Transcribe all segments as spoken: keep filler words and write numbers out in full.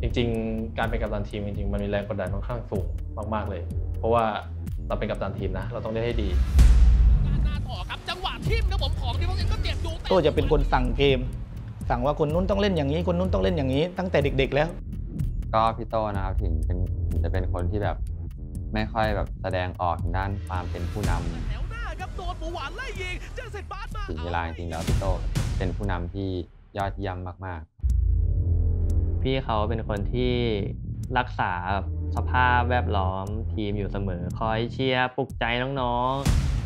จริงๆการเป็นกัปตันทีมจริงๆมันมีแรงกดดันค่อนข้างสูงมากๆเลยเพราะว่าเราเป็นกัปตันทีมนะเราต้องเล่นให้ดีหน้าต่อครับจังหวะทิ่มนะผมของที่พวกนี้ก็เจ็บดูโต้จะเป็นคนสั่งเกมสั่งว่าคนนู้นต้องเล่นอย่างนี้คนนู้นต้องเล่นอย่างนี้ตั้งแต่เด็กๆแล้วก็พี่โต้นะครับถึงเป็นจะเป็นคนที่แบบไม่ค่อยแบบแสดงออกด้านความเป็นผู้นำแถวหน้าครับโดนหมูหวานไล่ยิงเจอเสร็จบาสมาถึงเวลาจริงๆแล้วพี่โต้เป็นผู้นำที่ยอดเยี่ยมมากๆพี่เขาเป็นคนที่รักษาสภาพแวดล้อมทีมอยู่เสมอคอยเชียร์ปลุกใจน้อง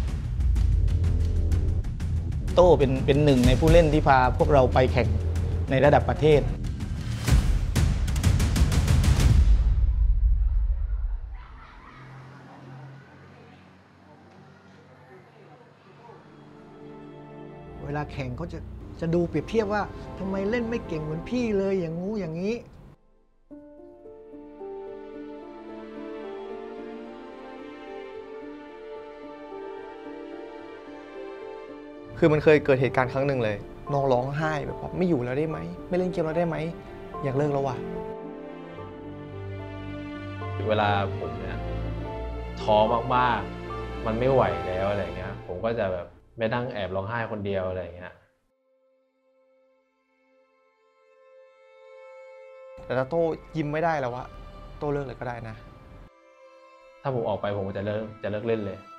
ๆโต้เป็นเป็นหนึ่งในผู้เล่นที่พาพวกเราไปแข่งในระดับประเทศเวลาแข่งเขาจะจะดูเปรียบเทียบว่าทำไมเล่นไม่เก่งเหมือนพี่เลยอย่างงู้อย่างนี้คือมันเคยเกิดเหตุการณ์ครั้งหนึ่งเลยน้องร้องไห้แบบว่าไม่อยู่แล้วได้ไหมไม่เล่นเกมแล้วได้ไหมอยากเลิกแล้วว่ะเวลาผมเนี่ยท้อมากๆมันไม่ไหวแล้วอะไรเงี้ยผมก็จะแบบไปนั่งแอบร้องไห้คนเดียวอะไรเงี้ยแต่ถ้าโต้ยิ้มไม่ได้แล้ววะโต้เลิกเลยก็ได้นะถ้าผมออกไปผมจะเลิกจะเลิกเล่นเลย